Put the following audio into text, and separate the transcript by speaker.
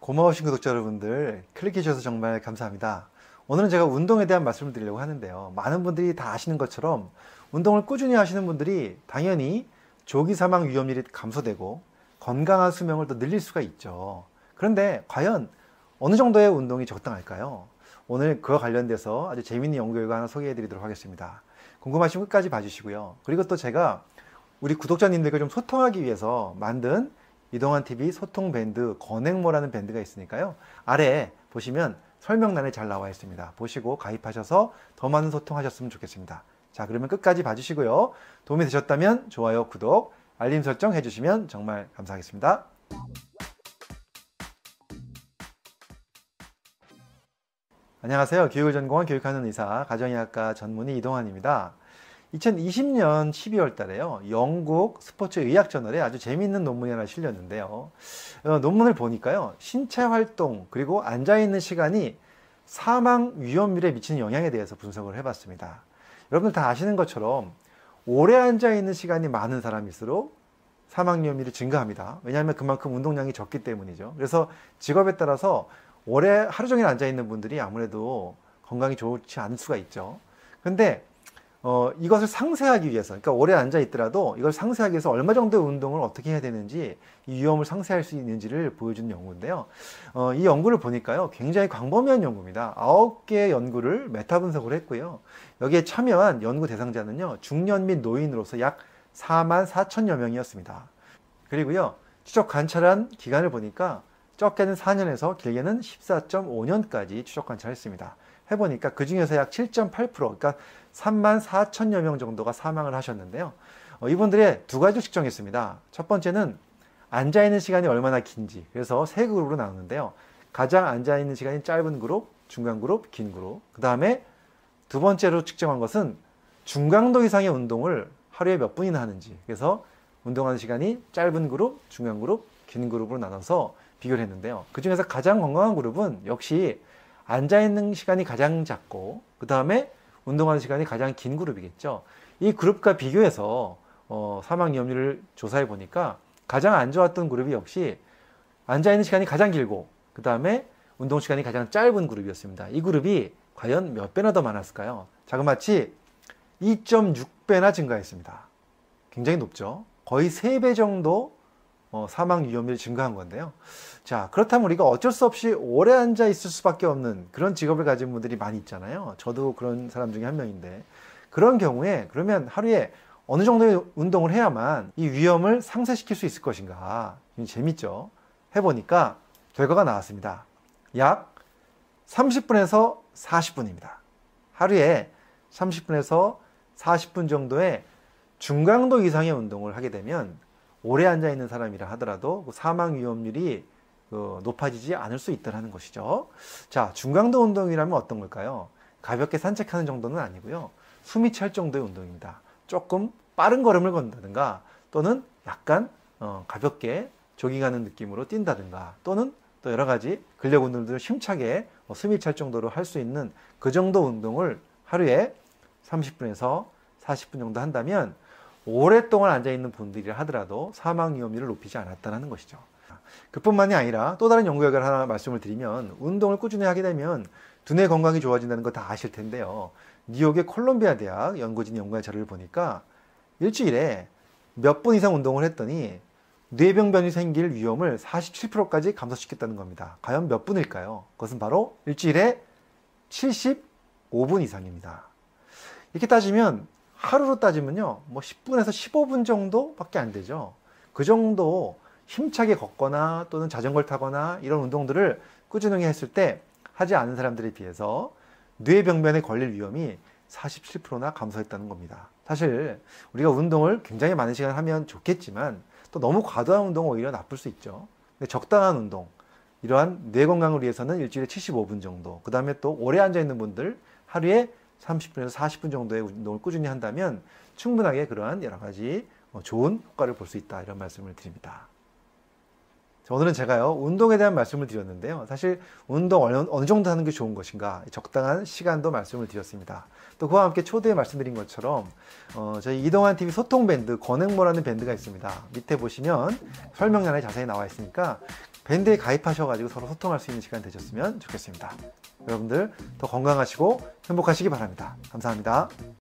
Speaker 1: 고마우신 구독자 여러분들 클릭해 주셔서 정말 감사합니다. 오늘은 제가 운동에 대한 말씀을 드리려고 하는데요. 많은 분들이 다 아시는 것처럼 운동을 꾸준히 하시는 분들이 당연히 조기 사망 위험률이 감소되고 건강한 수명을 더 늘릴 수가 있죠. 그런데 과연 어느 정도의 운동이 적당할까요? 오늘 그와 관련돼서 아주 재미있는 연구 결과 하나 소개해 드리도록 하겠습니다. 궁금하시면 끝까지 봐주시고요. 그리고 또 제가 우리 구독자님들과 좀 소통하기 위해서 만든 이동환TV 소통 밴드 건행모라는 밴드가 있으니까요. 아래 보시면 설명란에 잘 나와 있습니다. 보시고 가입하셔서 더 많은 소통하셨으면 좋겠습니다. 자, 그러면 끝까지 봐주시고요. 도움이 되셨다면 좋아요, 구독, 알림 설정 해주시면 정말 감사하겠습니다. 안녕하세요. 교육을 전공한 교육하는 의사, 가정의학과 전문의 이동환입니다. 2020년 12월 달에요. 영국 스포츠 의학 저널에 아주 재미있는 논문이 하나 실렸는데요. 논문을 보니까요. 신체 활동 그리고 앉아있는 시간이 사망 위험률에 미치는 영향에 대해서 분석을 해봤습니다. 여러분들 다 아시는 것처럼 오래 앉아있는 시간이 많은 사람일수록 사망 위험률이 증가합니다. 왜냐하면 그만큼 운동량이 적기 때문이죠. 그래서 직업에 따라서 오래 하루 종일 앉아있는 분들이 아무래도 건강이 좋지 않을 수가 있죠. 근데 이것을 상쇄하기 위해서, 그러니까 오래 앉아 있더라도 이걸 상쇄하기 위해서 얼마 정도의 운동을 어떻게 해야 되는지, 이 위험을 상쇄할 수 있는지를 보여주는 연구인데요. 이 연구를 보니까요, 굉장히 광범위한 연구입니다. 9개의 연구를 메타 분석을 했고요. 여기에 참여한 연구 대상자는요, 중년 및 노인으로서 약 44,000여 명이었습니다. 그리고요, 추적 관찰한 기간을 보니까 적게는 4년에서 길게는 14.5년까지 추적 관찰했습니다. 해보니까 그 중에서 약 7.8%, 그러니까 34,000여 명 정도가 사망을 하셨는데요. 이분들의 두 가지를 측정했습니다. 첫 번째는 앉아있는 시간이 얼마나 긴지, 그래서 세 그룹으로 나누는데요. 가장 앉아있는 시간이 짧은 그룹, 중간 그룹, 긴 그룹. 그 다음에 두 번째로 측정한 것은 중강도 이상의 운동을 하루에 몇 분이나 하는지, 그래서 운동하는 시간이 짧은 그룹, 중간 그룹, 긴 그룹으로 나눠서 비교를 했는데요. 그 중에서 가장 건강한 그룹은 역시 앉아있는 시간이 가장 작고 그 다음에 운동하는 시간이 가장 긴 그룹이겠죠. 이 그룹과 비교해서 사망 위험률을 조사해 보니까 가장 안 좋았던 그룹이 역시 앉아있는 시간이 가장 길고 그 다음에 운동 시간이 가장 짧은 그룹이었습니다. 이 그룹이 과연 몇 배나 더 많았을까요? 자그마치 2.6배나 증가했습니다. 굉장히 높죠. 거의 3배 정도 사망 위험률이 증가한 건데요. 자, 그렇다면 우리가 어쩔 수 없이 오래 앉아 있을 수밖에 없는 그런 직업을 가진 분들이 많이 있잖아요. 저도 그런 사람 중에 한 명인데, 그런 경우에 그러면 하루에 어느 정도의 운동을 해야만 이 위험을 상쇄시킬 수 있을 것인가? 재밌죠? 해보니까 결과가 나왔습니다. 약 30분에서 40분입니다. 하루에 30분에서 40분 정도의 중강도 이상의 운동을 하게 되면 오래 앉아있는 사람이라 하더라도 사망 위험률이 높아지지 않을 수 있다는 것이죠. 자, 중강도 운동이라면 어떤 걸까요? 가볍게 산책하는 정도는 아니고요. 숨이 찰 정도의 운동입니다. 조금 빠른 걸음을 건다든가 또는 약간 가볍게 조깅하는 느낌으로 뛴다든가 또는 또 여러 가지 근력 운동들을 힘차게 숨이 찰 정도로 할 수 있는 그 정도 운동을 하루에 30분에서 40분 정도 한다면 오랫동안 앉아있는 분들이라 하더라도 사망 위험률을 높이지 않았다는 것이죠. 그뿐만이 아니라 또 다른 연구 결과를 하나 말씀을 드리면, 운동을 꾸준히 하게 되면 두뇌 건강이 좋아진다는 거 다 아실 텐데요. 뉴욕의 콜롬비아 대학 연구진 연구의 자료를 보니까 일주일에 몇 분 이상 운동을 했더니 뇌병변이 생길 위험을 47%까지 감소시켰다는 겁니다. 과연 몇 분일까요? 그것은 바로 일주일에 75분 이상입니다. 이렇게 따지면 하루로 따지면요, 10분에서 15분 정도밖에 안 되죠. 그 정도 힘차게 걷거나 또는 자전거를 타거나 이런 운동들을 꾸준히 했을 때 하지 않은 사람들에 비해서 뇌병변에 걸릴 위험이 47%나 감소했다는 겁니다. 사실 우리가 운동을 굉장히 많은 시간 하면 좋겠지만 또 너무 과도한 운동은 오히려 나쁠 수 있죠. 근데 적당한 운동, 이러한 뇌 건강을 위해서는 일주일에 75분 정도, 그 다음에 또 오래 앉아있는 분들 하루에 30분에서 40분 정도의 운동을 꾸준히 한다면 충분하게 그러한 여러 가지 좋은 효과를 볼 수 있다, 이런 말씀을 드립니다. 자, 오늘은 제가요, 운동에 대한 말씀을 드렸는데요. 사실 운동 어느 정도 하는 게 좋은 것인가, 적당한 시간도 말씀을 드렸습니다. 또 그와 함께 초대에 말씀드린 것처럼 저희 이동환TV 소통밴드 건행모라는 밴드가 있습니다. 밑에 보시면 설명란에 자세히 나와 있으니까 밴드에 가입하셔가지고 서로 소통할 수 있는 시간 되셨으면 좋겠습니다. 여러분들 더 건강하시고 행복하시기 바랍니다. 감사합니다.